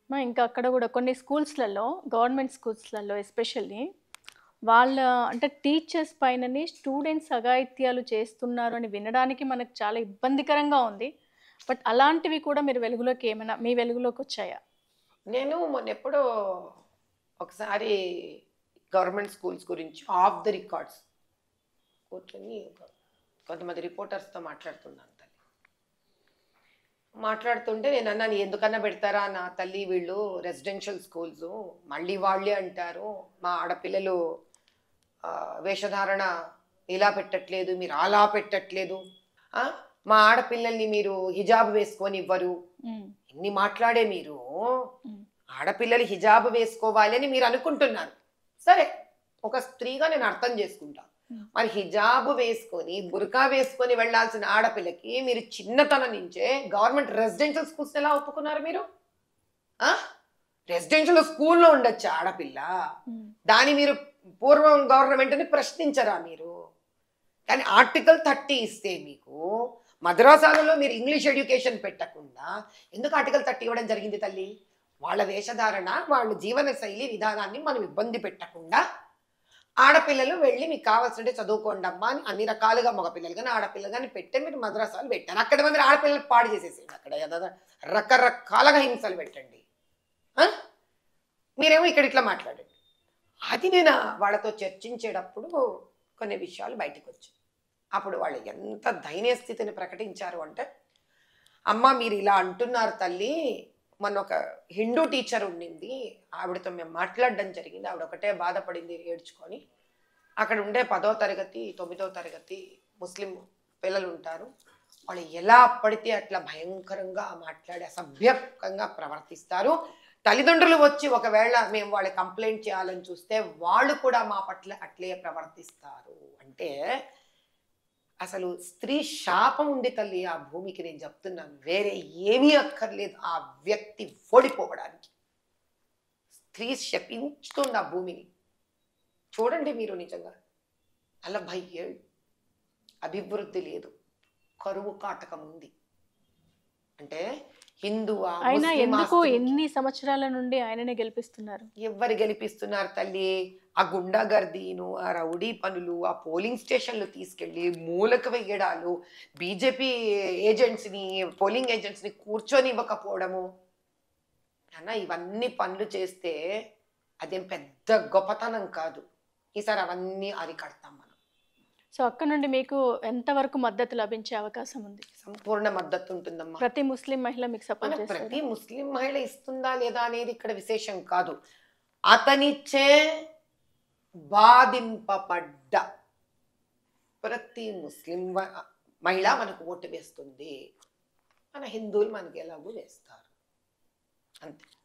ఇంకా అక్కడ కూడా కొన్ని స్కూల్స్‌లలో గవర్నమెంట్ స్కూల్స్‌లలో ఎస్పెషల్లీ వాళ్ళ అంటే టీచర్స్ పైననే స్టూడెంట్స్ అఘాయిత్యాలు చేస్తున్నారు అని వినడానికి మనకు చాలా ఇబ్బందికరంగా ఉంది. బట్ అలాంటివి కూడా మీరు వెలుగులోకి ఏమైనా మీ వెలుగులోకొచ్చాయా? నేను మొన్నెప్పుడో ఒకసారి గవర్నమెంట్ స్కూల్స్ గురించి ఆఫ్ ది రికార్డ్స్ కూర్చొని కొంతమంది రిపోర్టర్స్‌తో మాట్లాడుతున్నాను తల్లి. మాట్లాడుతుంటే నేను అన్నాను, ఎందుకన్నా పెడతారా నా తల్లి వీళ్ళు రెసిడెన్షియల్ స్కూల్స్, మళ్ళీ వాళ్ళే అంటారు మా ఆడపిల్లలు వేషధారణ ఇలా పెట్టట్లేదు, మీరు అలా పెట్టట్లేదు, ఆ, మా ఆడపిల్లల్ని మీరు హిజాబ్ వేసుకొని ఇవ్వరు, ఇన్ని మాట్లాడే మీరు ఆడపిల్లలు హిజాబ్ వేసుకోవాలి అని మీరు అనుకుంటున్నారు. సరే, ఒక స్త్రీగా నేను అర్థం చేసుకుంటా. మరి హిజాబ్ వేసుకొని బుర్కా వేసుకొని వెళ్లాల్సిన ఆడపిల్లకి మీరు చిన్నతనం నుంచే గవర్నమెంట్ రెసిడెన్షియల్ స్కూల్స్ ఎలా ఒప్పుకున్నారు మీరు? రెసిడెన్షియల్ స్కూల్లో ఉండొచ్చు ఆడపిల్ల, దాని మీరు పూర్వం గవర్నమెంట్ని ప్రశ్నించరా మీరు? కానీ ఆర్టికల్ 30 ఇస్తే మీకు మద్రాసాలలో మీరు ఇంగ్లీష్ ఎడ్యుకేషన్ పెట్టకుండా ఎందుకు ఆర్టికల్ 30 ఇవ్వడం జరిగింది తల్లి? వాళ్ళ వేషధారణ, వాళ్ళ జీవన శైలి విధానాన్ని మనం ఇబ్బంది పెట్టకుండా ఆడపిల్లలు వెళ్ళి మీకు కావాల్సింటే చదువుకోండి అమ్మా అని అన్ని రకాలుగా మగపిల్లలు కానీ ఆడపిల్లలు కానీ పెట్టే మీరు మద్రాసాలు పెట్టారు. అక్కడ మీరు ఆడపిల్లలు పాడు చేసేసేయండి, అక్కడ రకరకాలుగా హింసలు పెట్టండి. మీరేమో ఇక్కడ ఇట్లా మాట్లాడండి. అది నేను వాళ్ళతో చర్చించేటప్పుడు కొన్ని విషయాలు బయటకు వచ్చాయి. అప్పుడు వాళ్ళు ఎంత దయనీయ స్థితిని ప్రకటించారు అంటే, అమ్మ మీరు ఇలా అంటున్నారు తల్లి, మొన్న ఒక హిందూ టీచర్ ఉండింది, ఆవిడతో మేము మాట్లాడడం జరిగింది, ఆవిడ ఒకటే బాధపడింది ఏడ్చుకొని. అక్కడ ఉండే 10వ తరగతి 9వ తరగతి ముస్లిం పిల్లలు ఉంటారు, వాళ్ళు ఎలా పడితే అట్లా భయంకరంగా మాట్లాడి అసభ్యకంగా ప్రవర్తిస్తారు. తల్లిదండ్రులు వచ్చి ఒకవేళ మేము వాళ్ళ కంప్లైంట్ చేయాలని చూస్తే వాళ్ళు కూడా మా పట్ల అట్లే ప్రవర్తిస్తారు. అంటే అసలు స్త్రీ శాపం ఉంది తల్లి ఆ భూమికి. నేను చెప్తున్నాను, వేరే ఏమీ అక్కర్లేదు ఆ వ్యక్తి ఓడిపోవడానికి. స్త్రీ శపించుతుంది ఆ భూమిని. చూడండి మీరు, నిజంగా 40 ఏళ్ళు అభివృద్ధి లేదు, కరువు కాటకం ఉంది. అంటే హిందువా అయినా ముస్లిమా? ఎందుకు ఎన్ని సంవత్సరాల నుండి ఆయననే గెలిపిస్తున్నారు? ఎవరు గెలిపిస్తున్నారు తల్లి? ఆ గుండాగర్దీను, ఆ రౌడీ పనులు, ఆ పోలింగ్ స్టేషన్లు తీసుకెళ్ళి మూలకు వెయ్యడాలు, బీజేపీ ఏజెంట్స్ని, పోలింగ్ ఏజెంట్స్ని కూర్చొని ఇవ్వకపోవడము అన్న, ఇవన్నీ పనులు చేస్తే అదేం పెద్ద గొప్పతనం కాదు. ఈసారి అవన్నీ అరికడతాం మనం. సో అక్కడ నుండి మీకు ఎంతవరకు మద్దతు లభించే అవకాశం ఉంది? సంపూర్ణ మద్దతు ఉంటుందమ్మా. ప్రతి ముస్లిం మహిళ మీకు సపోర్ట్ చేస్తారు? ప్రతి ముస్లిం మహిళ ఇస్తుందా లేదా అనేది ఇక్కడ విశేషం కాదు. అతనిచ్చే బాధింపబడ్డ ప్రతి ముస్లిం మహిళ మనకు ఓటు వేస్తుంది, మన హిందువులు మనకి ఎలాగూ వేస్తారు, అంతే.